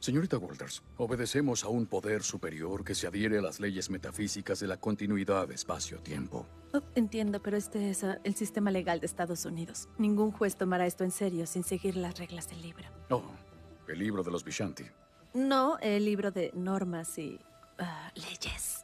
Señorita Walters, obedecemos a un poder superior que se adhiere a las leyes metafísicas de la continuidad de espacio-tiempo. Oh, entiendo, pero este es el sistema legal de Estados Unidos. Ningún juez tomará esto en serio sin seguir las reglas del libro. Oh, el libro de los Vishanti. No, el libro de normas y leyes.